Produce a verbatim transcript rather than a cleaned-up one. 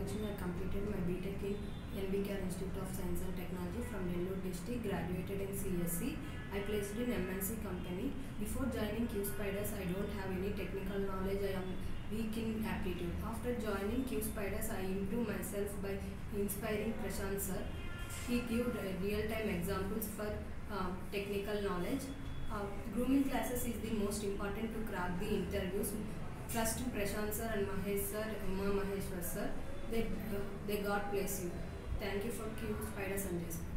Lakshmi. I completed my B Tech in N B K Institute of Science and Technology from Nellore district, graduated in C S C. I placed in M N C company. Before joining JSpiders, I don't have any technical knowledge. I am weak in aptitude. After joining JSpiders, I improved myself by inspiring Prashant sir. He gave real-time examples for uh, technical knowledge. Uh, grooming classes is the most important to crack the interviews. Trust to Prashant sir and Mahesh sir, Uma Maheshwar sir. They, uh, they God bless you. Thank you for JSpiders and JSpiders.